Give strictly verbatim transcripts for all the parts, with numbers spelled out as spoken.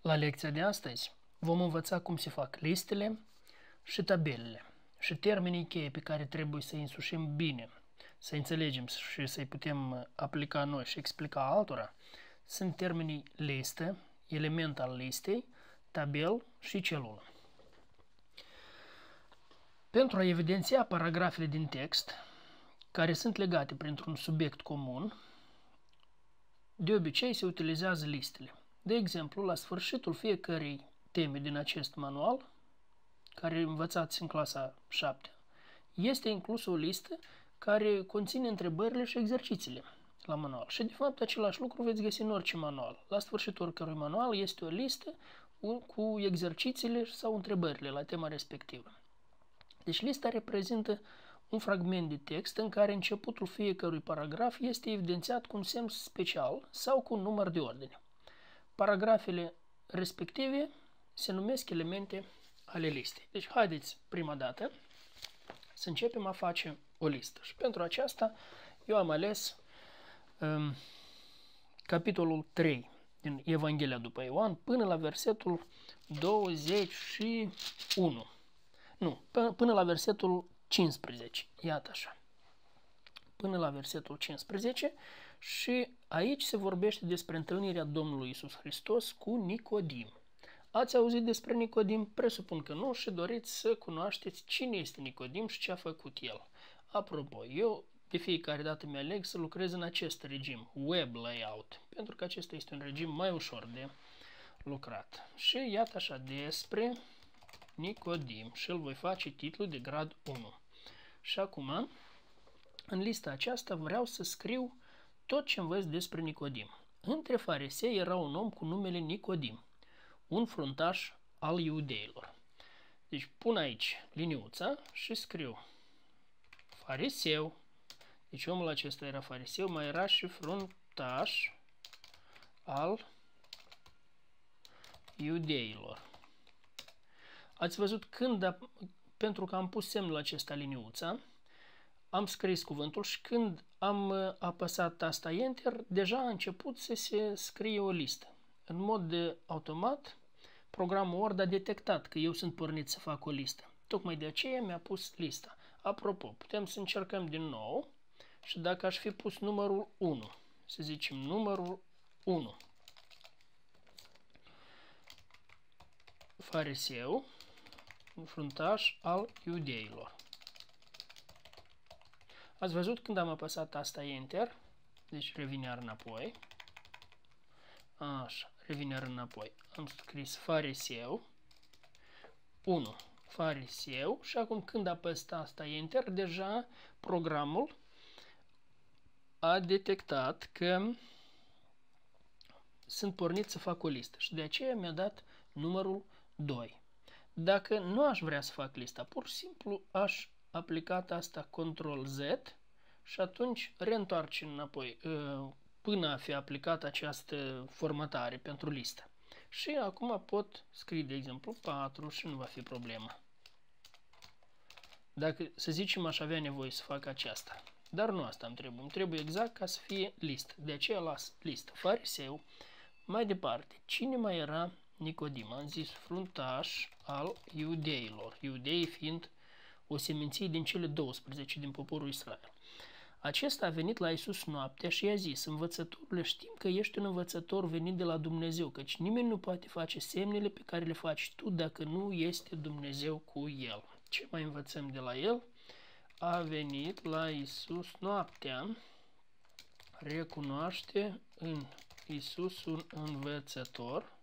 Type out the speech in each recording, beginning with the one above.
La lecția de astăzi vom învăța cum se fac listele și tabelele și termenii cheie pe care trebuie să îi însușim bine, să înțelegem și să-i putem aplica noi și explica altora. Sunt termenii listă, element al listei, tabel și celulă. Pentru a evidenția paragrafele din text care sunt legate printr-un subiect comun, de obicei se utilizează listele. De exemplu, la sfârșitul fiecărei teme din acest manual, care învățați în clasa șapte, este inclusă o listă care conține întrebările și exercițiile la manual. Și de fapt același lucru veți găsi în orice manual. La sfârșitul oricărui manual este o listă cu exercițiile sau întrebările la tema respectivă. Deci lista reprezintă un fragment de text în care începutul fiecărui paragraf este evidențiat cu un semn special sau cu un număr de ordine. Paragrafele respective se numesc elemente ale listei. Deci haideți prima dată să începem a face o listă. Și pentru aceasta eu am ales um, capitolul trei din Evanghelia după Ioan până la versetul douăzeci și unu. Nu, până la versetul cincisprezece. Iată așa. Până la versetul cincisprezece și aici se vorbește despre întâlnirea Domnului Iisus Hristos cu Nicodim. Ați auzit despre Nicodim? Presupun că nu și doriți să cunoașteți cine este Nicodim și ce a făcut el. Apropo, eu de fiecare dată mi-aleg să lucrez în acest regim, web layout, pentru că acesta este un regim mai ușor de lucrat. Și iată așa, despre Nicodim și îl voi face titlu de grad unu. Și acum, în lista aceasta vreau să scriu tot ce învăț despre Nicodim. Între farisei era un om cu numele Nicodim, un fruntaș al iudeilor. Deci pun aici liniuța și scriu fariseu. Deci omul acesta era fariseu, mai era și fruntaș al iudeilor. Ați văzut când, a, pentru că am pus semnul acesta liniuța, am scris cuvântul și când am apăsat tasta Enter, deja a început să se scrie o listă. În mod de automat, programul Word a detectat că eu sunt pornit să fac o listă. Tocmai de aceea mi-a pus lista. Apropo, putem să încercăm din nou și dacă aș fi pus numărul unu, să zicem numărul unu, fariseu, fruntaș al iudeilor. Ați văzut când am apăsat tasta Enter, deci revin iar înapoi. Așa, revin iar înapoi. Am scris fariseu, unu, fariseu și acum când apăs tasta Enter, deja programul a detectat că sunt pornit să fac o listă și de aceea mi-a dat numărul doi. Dacă nu aș vrea să fac lista, pur și simplu aș aplica asta control Z și atunci reîntoarce înapoi până a fi aplicată această formatare pentru listă. Și acum pot scrie, de exemplu, patru și nu va fi problemă. Dacă, să zicem, aș avea nevoie să fac aceasta. Dar nu asta îmi trebuie. Îmi trebuie exact ca să fie listă. De aceea las listă. Fariseu. Mai departe, cine mai era Nicodim? Am zis fruntaș al iudeilor. Iudeii fiind o seminție din cele douăsprezece din poporul Israel. Acesta a venit la Iisus noaptea și i-a zis: învățătorule, știm că ești un învățător venit de la Dumnezeu, căci nimeni nu poate face semnele pe care le faci tu dacă nu este Dumnezeu cu el. Ce mai învățăm de la el? A venit la Iisus noaptea, recunoaște în Iisus un învățător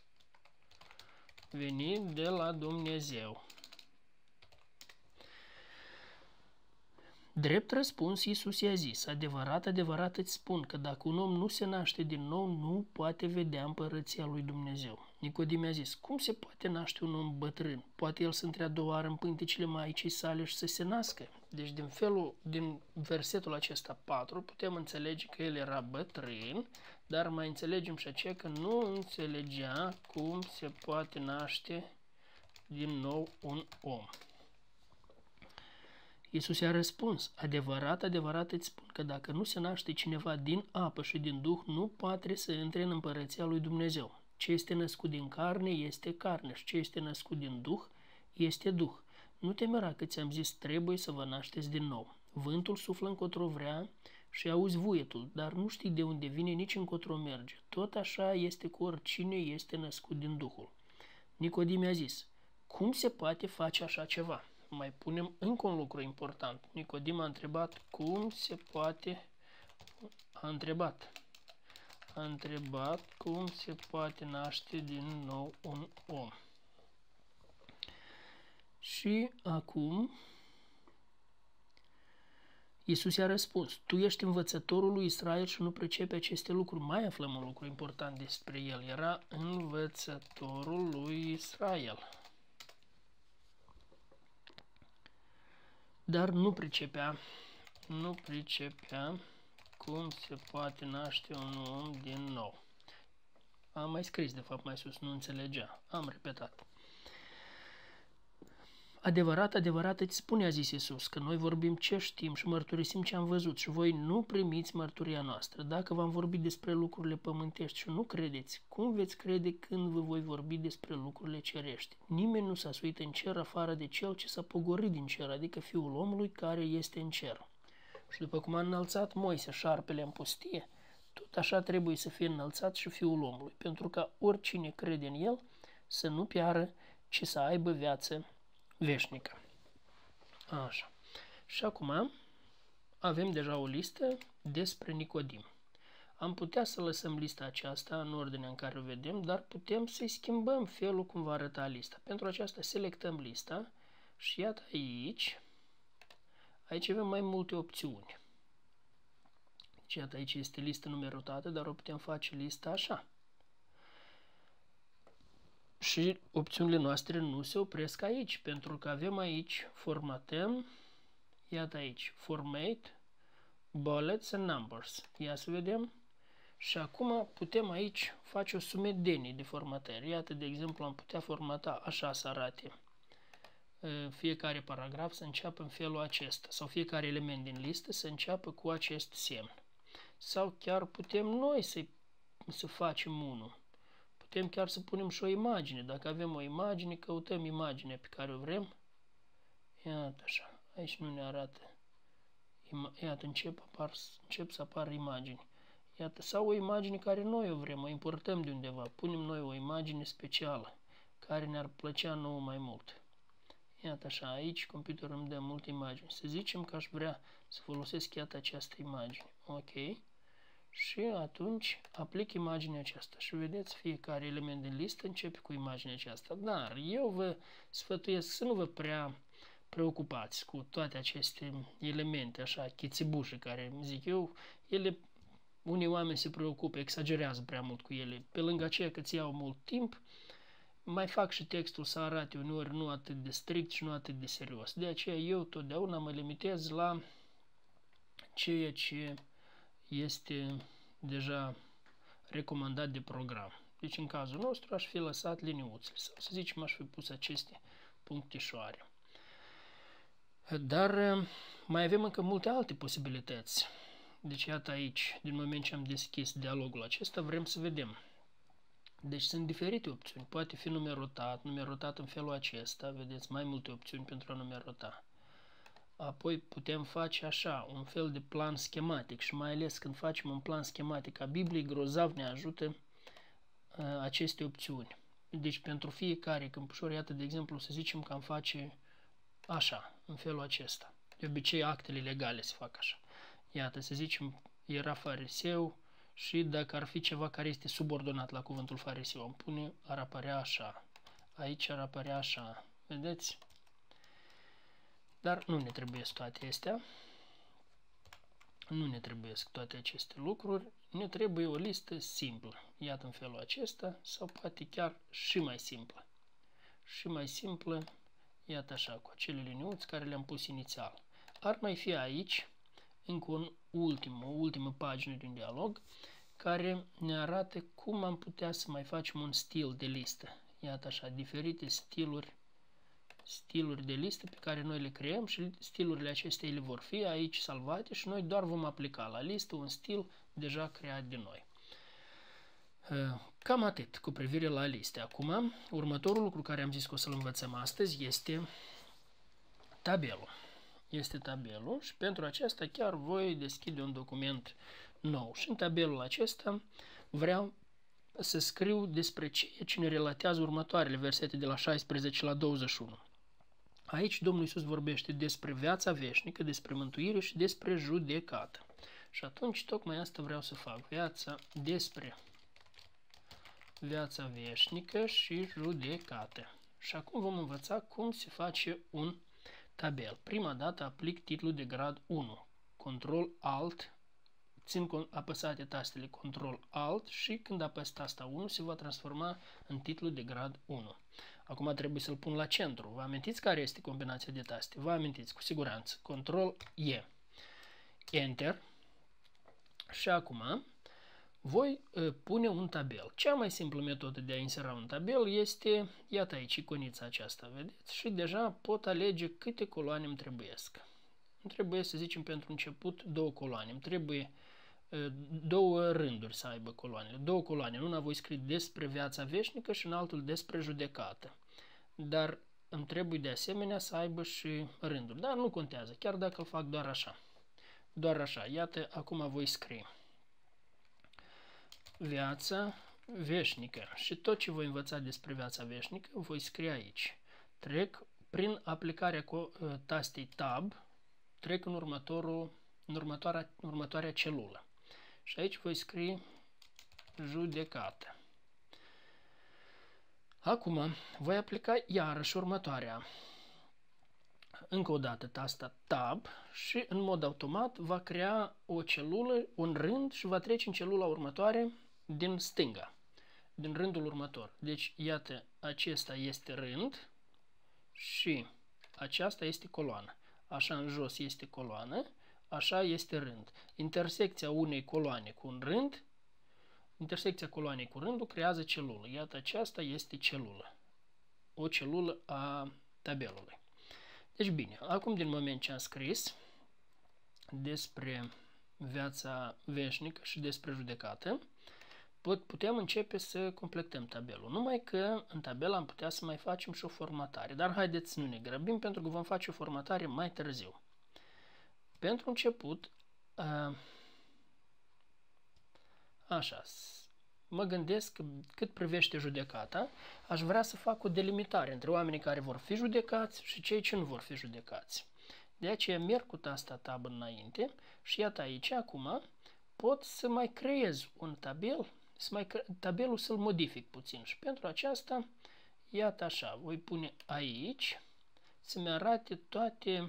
venit de la Dumnezeu. Drept răspuns, Iisus i-a zis: adevărat, adevărat îți spun că dacă un om nu se naște din nou, nu poate vedea împărăția lui Dumnezeu. Nicodim i-a zis: cum se poate naște un om bătrân? Poate el să intre a doua oară în pântecele maicii sale și să se nască? Deci din felul, din versetul acesta patru, putem înțelege că el era bătrân, dar mai înțelegem și aceea că nu înțelegea cum se poate naște din nou un om. Iisus i-a răspuns: adevărat, adevărat îți spun că dacă nu se naște cineva din apă și din Duh, nu poate să intre în împărăția lui Dumnezeu. Ce este născut din carne este carne și ce este născut din Duh este Duh. Nu te mira că ți-am zis trebuie să vă nașteți din nou. Vântul suflă încotro vrea și auzi vuietul, dar nu știi de unde vine, nici încotro merge. Tot așa este cu oricine este născut din Duhul. Nicodim i-a zis, cum se poate face așa ceva? Mai punem încă un lucru important. Nicodim a întrebat cum se poate, a întrebat, a întrebat cum se poate naște din nou un om. Și acum Iisus i-a răspuns, tu ești învățătorul lui Israel și nu pricepi aceste lucruri. Mai aflăm un lucru important despre el. Era învățătorul lui Israel. Dar nu pricepea, nu pricepea cum se poate naște un om din nou. Am mai scris, de fapt, mai sus, nu înțelegea. Am repetat. Adevărat, adevărat îți spune, a zis Iisus, că noi vorbim ce știm și mărturisim ce am văzut și voi nu primiți mărturia noastră. Dacă v-am vorbit despre lucrurile pământești și nu credeți, cum veți crede când vă voi vorbi despre lucrurile cerești? Nimeni nu s-a suit în cer afară de cel ce s-a pogorât din cer, adică Fiul omului care este în cer. Și după cum a înălțat Moise șarpele în pustie, tot așa trebuie să fie înălțat și Fiul omului, pentru ca oricine crede în el să nu piară, ci să aibă viață veșnică. Așa. Și acum avem deja o listă despre Nicodim. Am putea să lăsăm lista aceasta în ordinea în care o vedem, dar putem să-i schimbăm felul cum va arăta lista. Pentru aceasta selectăm lista și iată aici, aici avem mai multe opțiuni. Deci iată aici este listă numerotată, dar o putem face lista așa. Și opțiunile noastre nu se opresc aici, pentru că avem aici formatăm, iată aici, format, bullets and numbers. Ia să vedem. Și acum putem aici face o sumedenie de formatări. Iată, de exemplu, am putea formata așa să arate fiecare paragraf să înceapă în felul acesta, sau fiecare element din listă să înceapă cu acest semn. Sau chiar putem noi să, să facem unul. Putem chiar să punem și o imagine. Dacă avem o imagine, căutăm imaginea pe care o vrem. Iată așa. Aici nu ne arată. Iată, încep, apar, încep să apară imagini. Iată, sau o imagine care noi o vrem, o importăm de undeva. Punem noi o imagine specială, care ne-ar plăcea nouă mai mult. Iată așa, aici computerul îmi dă multe imagini. Să zicem că aș vrea să folosesc iată această imagine. Ok. Și atunci aplic imaginea aceasta și vedeți, fiecare element din listă începe cu imaginea aceasta. Dar eu vă sfătuiesc să nu vă prea preocupați cu toate aceste elemente, așa, chițibușe, care, zic eu, ele, unii oameni se preocupă, exagerează prea mult cu ele. Pe lângă aceea că ți iau mult timp, mai fac și textul să arate uneori nu atât de strict și nu atât de serios. De aceea eu totdeauna mă limitez la ceea ce este deja recomandat de program. Deci în cazul nostru aș fi lăsat liniuțele sau să zicem aș fi pus aceste punctișoare. Dar mai avem încă multe alte posibilități. Deci iată aici, din moment ce am deschis dialogul acesta, vrem să vedem. Deci sunt diferite opțiuni. Poate fi numerotat, numerotat în felul acesta. Vedeți, mai multe opțiuni pentru a numerota. Apoi putem face așa, un fel de plan schematic și mai ales când facem un plan schematic a Bibliei, grozav ne ajută uh, aceste opțiuni. Deci pentru fiecare câmpușor, iată de exemplu, să zicem că am face așa, în felul acesta. De obicei actele legale se fac așa. Iată, să zicem, era fariseu și dacă ar fi ceva care este subordonat la cuvântul fariseu, am pune, ar apărea așa. Aici ar apărea așa. Vedeți? Dar nu ne trebuie toate astea. Nu ne trebuie toate aceste lucruri. Ne trebuie o listă simplă. Iată în felul acesta sau poate chiar și mai simplă. Și mai simplă, iată așa, cu acele liniuți care le-am pus inițial. Ar mai fi aici încă un ultim, o ultimă pagină din dialog care ne arată cum am putea să mai facem un stil de listă. Iată așa, diferite stiluri stiluri de listă pe care noi le creăm și stilurile acestea le vor fi aici salvate și noi doar vom aplica la listă un stil deja creat de noi. Cam atât cu privire la liste. Acum, următorul lucru care am zis că o să-l învățăm astăzi este tabelul. Este tabelul și pentru aceasta chiar voi deschide un document nou. Și în tabelul acesta vreau să scriu despre ceea ce ne relatează următoarele versete de la șaisprezece la douăzeci și unu. Aici Domnul Iisus vorbește despre viața veșnică, despre mântuire și despre judecată. Și atunci tocmai asta vreau să fac. Viața despre viața veșnică și judecată. Și acum vom învăța cum se face un tabel. Prima dată aplic titlul de grad unu. Control Alt. Țin apăsate tastele Control Alt și când apăs tasta unu se va transforma în titlul de grad unu. Acum trebuie să-l pun la centru. Vă amintiți care este combinația de taste? Vă amintiți cu siguranță. Control E. Enter. Și acum voi uh, pune un tabel. Cea mai simplă metodă de a insera un tabel este, iată aici, iconița aceasta, vedeți? Și deja pot alege câte coloane îmi trebuiesc. Îmi trebuie, să zicem, pentru început, două coloane. Îmi trebuie uh, două rânduri să aibă coloanele. Două coloane. În una voi scrie despre viața veșnică și în altul despre judecată. Dar îmi trebuie de asemenea să aibă și rânduri. Dar nu contează, chiar dacă îl fac doar așa. Doar așa. Iată, acum voi scrie viața veșnică. Și tot ce voi învăța despre viața veșnică voi scrie aici. Trec prin aplicarea tastei Tab, trec în, următorul, în următoarea, următoarea celulă. Și aici voi scrie judecată. Acum voi aplica iarăși următoarea. Încă o dată tasta Tab și în mod automat va crea o celulă, un rând și va trece în celula următoare din stânga, din rândul următor. Deci, iată, acesta este rând și aceasta este coloană. Așa în jos este coloană, așa este rând. Intersecția unei coloane cu un rând, intersecția coloanei cu rândul creează celulă. Iată, aceasta este celulă. O celulă a tabelului. Deci bine, acum din moment ce am scris despre viața veșnică și despre judecată, pot, putem începe să completăm tabelul. Numai că în tabel am putea să mai facem și o formatare. Dar haideți să nu ne grăbim pentru că vom face o formatare mai târziu. Pentru început, a, așa, mă gândesc că cât privește judecata, aș vrea să fac o delimitare între oamenii care vor fi judecați și cei ce nu vor fi judecați. De aceea merg cu tasta Tab înainte și iată aici, acum, pot să mai creez un tabel, să mai cre... tabelul să-l modific puțin. Și pentru aceasta, iată așa, voi pune aici să-mi arate toate,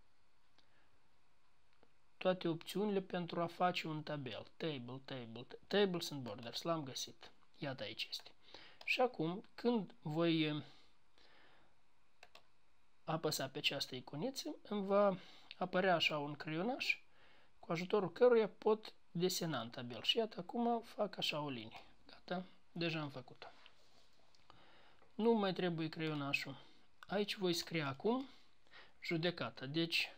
toate opțiunile pentru a face un tabel. Table, table, tables and borders, l-am găsit. Iată aici este. Și acum, când voi apăsa pe această iconiță, îmi va apărea așa un creionaș cu ajutorul căruia pot desena în tabel. Și iată, acum fac așa o linie. Gata, deja am făcut-o. Nu mai trebuie creionașul. Aici voi scrie acum judecată. Deci,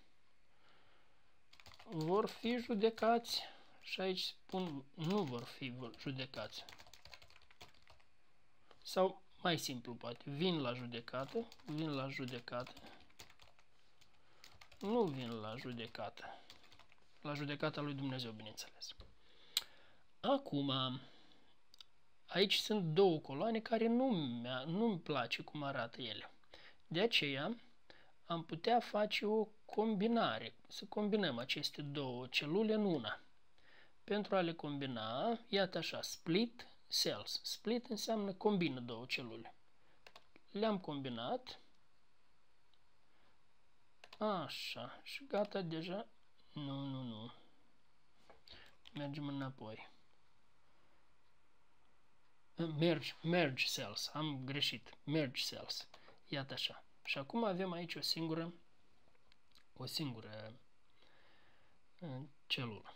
vor fi judecați și aici spun nu vor fi judecați. Sau mai simplu poate, vin la judecată, vin la judecată, nu vin la judecată, la judecata lui Dumnezeu, bineînțeles. Acum, aici sunt două coloane care nu nu-mi place cum arată ele. De aceea, am putea face o combinare, să combinăm aceste două celule în una. Pentru a le combina, iată așa, split cells. Split înseamnă combină două celule. Le-am combinat. Așa. Și gata deja. Nu, nu, nu. Mergem înapoi. Merge, merge cells. Am greșit. Merge cells. Iată așa. Și acum avem aici o singură o singură celulă.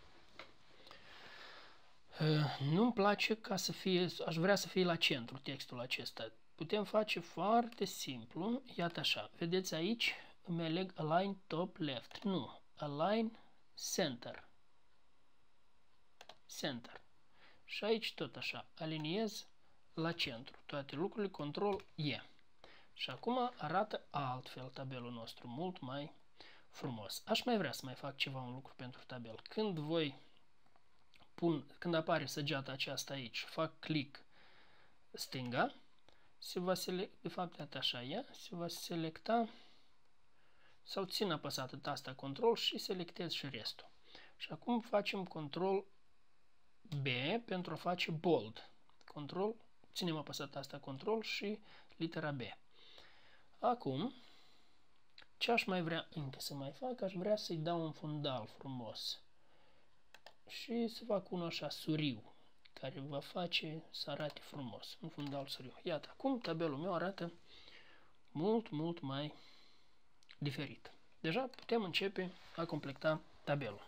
Nu-mi place ca să fie, aș vrea să fie la centru textul acesta. Putem face foarte simplu, iată așa, vedeți aici, îmi aleg align top left, nu, align center, center. Și aici tot așa, aliniez la centru toate lucrurile, control E. Și acum arată altfel tabelul nostru, mult mai frumos. Aș mai vrea să mai fac ceva, un lucru pentru tabel. Când voi pun, când apare săgeata aceasta aici, fac click stânga, se va selecta, de fapt iată așa ea, se va selecta sau țin apăsată tasta control și selectez și restul. Și acum facem control B pentru a face bold. Control, ținem apăsat tasta control și litera B. Acum, ce aș mai vrea încă să mai fac? Aș vrea să-i dau un fundal frumos și să fac unul așa suriu, care va face să arate frumos, un fundal suriu. Iată, acum tabelul meu arată mult, mult mai diferit. Deja putem începe a completa tabelul.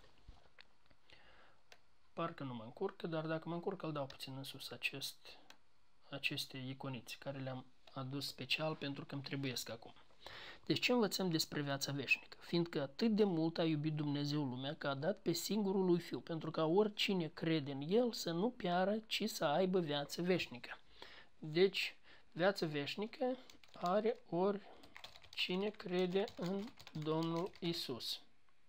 Parcă nu mă încurcă, dar dacă mă încurcă îl dau puțin în sus acest, aceste iconițe care le-am adus special pentru că îmi trebuiesc acum. Deci ce învățăm despre viața veșnică? Fiindcă atât de mult a iubit Dumnezeu lumea că a dat pe singurul lui Fiu, pentru ca oricine crede în El să nu piară, ci să aibă viață veșnică. Deci, viața veșnică are oricine crede în Domnul Isus.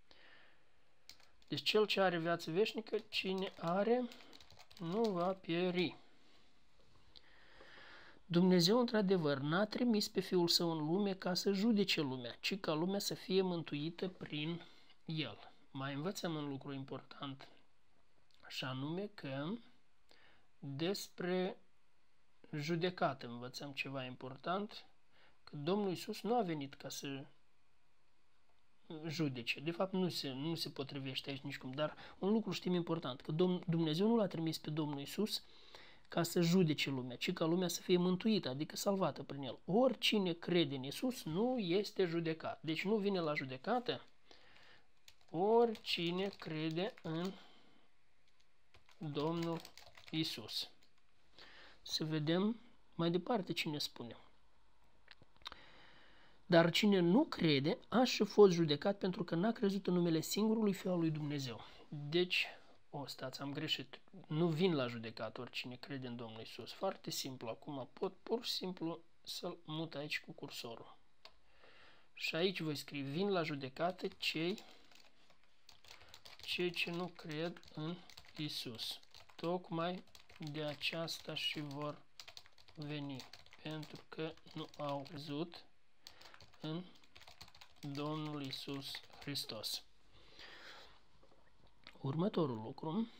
Deci cel ce are viață veșnică, cine are, nu va pieri. Dumnezeu, într-adevăr, n-a trimis pe Fiul Său în lume ca să judece lumea, ci ca lumea să fie mântuită prin El. Mai învățăm un lucru important, și anume că despre judecată învățăm ceva important, că Domnul Iisus nu a venit ca să judece. De fapt, nu se, nu se potrivește aici nicicum, dar un lucru știm important, că Dumnezeu nu l-a trimis pe Domnul Iisus ca să judece lumea, ci ca lumea să fie mântuită, adică salvată prin El. Oricine crede în Iisus nu este judecat. Deci nu vine la judecată oricine crede în Domnul Iisus. Să vedem mai departe cine spune. Dar cine nu crede a și fost judecat pentru că n-a crezut în numele singurului Fiu al lui Dumnezeu. Deci, o, stați, am greșit. Nu vin la judecat oricine crede în Domnul Iisus. Foarte simplu. Acum pot pur și simplu să-l mut aici cu cursorul. Și aici voi scrie, vin la judecată cei, cei ce nu cred în Iisus. Tocmai de aceasta și vor veni, pentru că nu au crezut în Domnul Iisus Hristos. Următorul lucru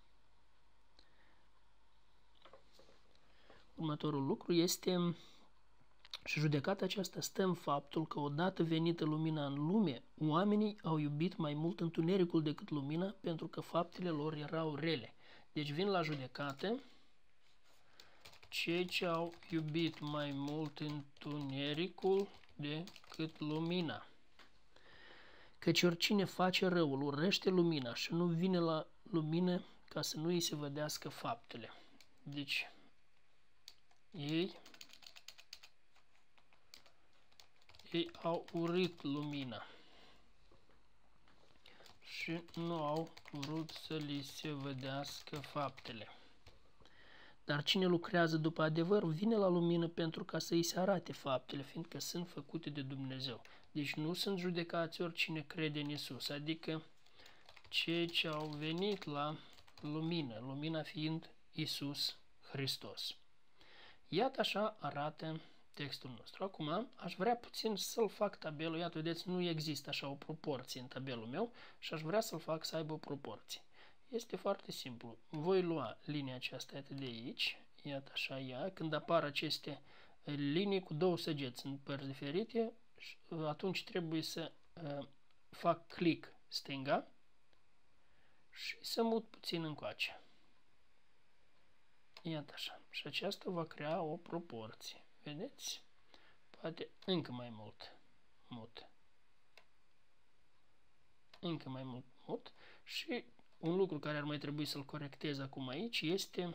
Următorul lucru este, și judecata aceasta stă în faptul că odată venită lumina în lume, oamenii au iubit mai mult întunericul decât lumina, pentru că faptele lor erau rele. Deci vin la judecată cei ce au iubit mai mult întunericul decât lumina. Căci oricine face răul urăște lumina și nu vine la lumină ca să nu îi se vedească faptele. Deci, ei, ei au urât lumina și nu au vrut să li se vedească faptele. Dar cine lucrează după adevăr vine la lumină pentru ca să îi se arate faptele, fiindcă sunt făcute de Dumnezeu. Deci nu sunt judecați oricine crede în Iisus, adică cei ce au venit la lumină, lumina fiind Iisus Hristos. Iată așa arată textul nostru. Acum aș vrea puțin să-l fac tabelul, iată, vedeți, nu există așa o proporție în tabelul meu și aș vrea să-l fac să aibă o proporție. Este foarte simplu. Voi lua linia aceasta de aici, iată așa ea, când apar aceste linii cu două săgeți în părți diferite, atunci trebuie să uh, fac click stânga și să mut puțin încoace. Iată așa. Și aceasta va crea o proporție. Vedeți? Poate încă mai mult mut. Încă mai mult mut. Și un lucru care ar mai trebui să-l corectez acum aici este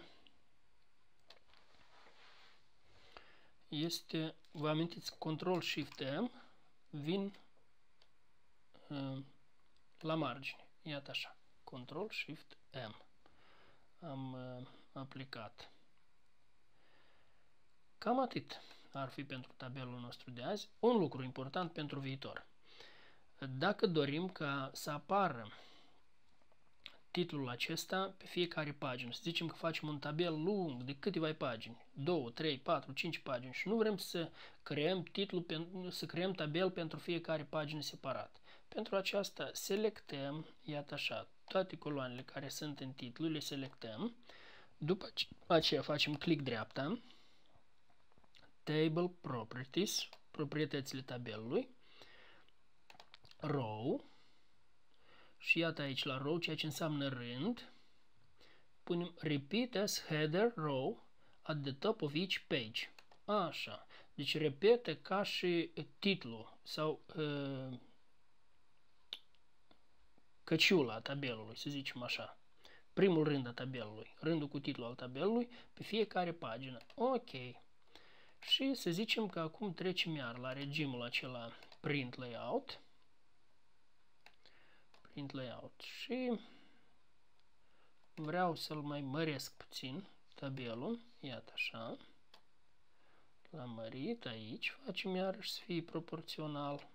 este, vă amintiți, control shift M vin uh, la margine. Iată așa. control shift M. Am uh, aplicat. Cam atât ar fi pentru tabelul nostru de azi. Un lucru important pentru viitor. Dacă dorim ca să apară titlul acesta pe fiecare pagină, să zicem că facem un tabel lung de câteva pagini, două, trei, patru, cinci pagini și nu vrem să creăm titlul, să creăm tabel pentru fiecare pagină separat. Pentru aceasta selectăm, iată așa, toate coloanele care sunt în titlu, le selectăm. După aceea facem click dreapta, Table Properties, proprietățile tabelului, Row, și iată aici la row, ceea ce înseamnă rând, punem Repeat as header row at the top of each page. Așa, deci repete ca și titlul sau uh, căciula tabelului, să zicem așa. Primul rând a tabelului, rândul cu titlul al tabelului, pe fiecare pagină. Ok. Și să zicem că acum trecem iar la regimul acela Print Layout. Print Layout. Și vreau să-l mai măresc puțin tabelul. Iată așa. L-am mărit aici. Facem iarăși să fie proporțional.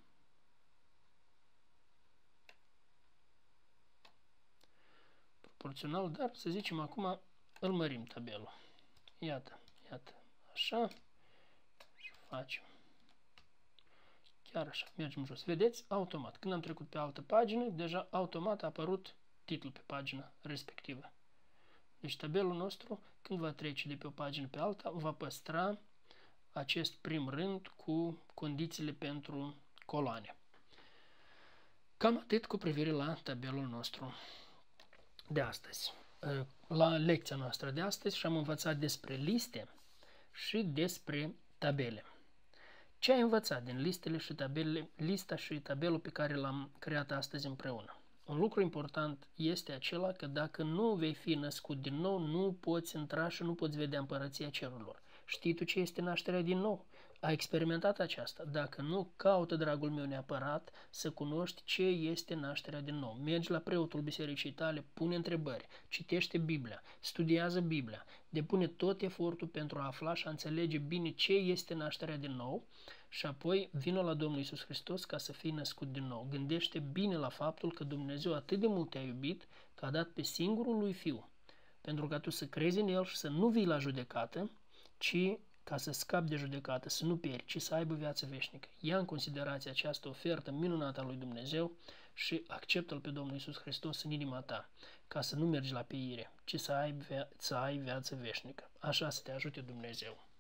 Proporțional, dar să zicem acum îl mărim tabelul. Iată, iată, așa. Și facem. Chiar așa, mergem jos. Vedeți? Automat. Când am trecut pe altă pagină, deja automat a apărut titlul pe pagina respectivă. Deci tabelul nostru, când va trece de pe o pagină pe alta, va păstra acest prim rând cu condițiile pentru coloane. Cam atât cu privire la tabelul nostru de astăzi. La lecția noastră de astăzi și-am învățat despre liste și despre tabele. Ce ai învățat din listele și tabelele, lista și tabelul pe care l-am creat astăzi împreună? Un lucru important este acela că dacă nu vei fi născut din nou, nu poți intra și nu poți vedea împărăția cerurilor. Știi tu ce este nașterea din nou? Ai experimentat aceasta? Dacă nu, caută, dragul meu, neapărat să cunoști ce este nașterea din nou. Mergi la preotul bisericii tale, pune întrebări, citește Biblia, studiază Biblia, depune tot efortul pentru a afla și a înțelege bine ce este nașterea din nou și apoi vină la Domnul Iisus Hristos ca să fii născut din nou. Gândește bine la faptul că Dumnezeu atât de mult te-a iubit că a dat pe singurul lui Fiu, pentru ca tu să crezi în El și să nu vii la judecată, ci ca să scapi de judecată, să nu pieri, ci să aibă viață veșnică. Ia în considerație această ofertă minunată a lui Dumnezeu și acceptă-L pe Domnul Iisus Hristos în inima ta, ca să nu mergi la pieire, ci să ai, via- să ai viață veșnică. Așa să te ajute Dumnezeu.